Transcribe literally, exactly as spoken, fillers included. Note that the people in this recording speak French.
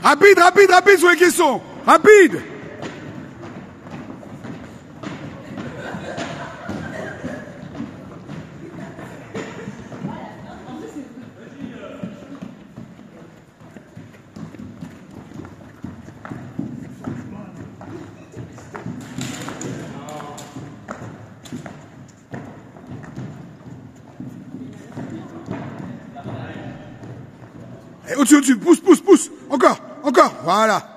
Rapide, rapide, rapide sur les questions. Rapide. Et au-dessus, au-dessus, pousse, pousse, pousse. Encore, encore. Voilà.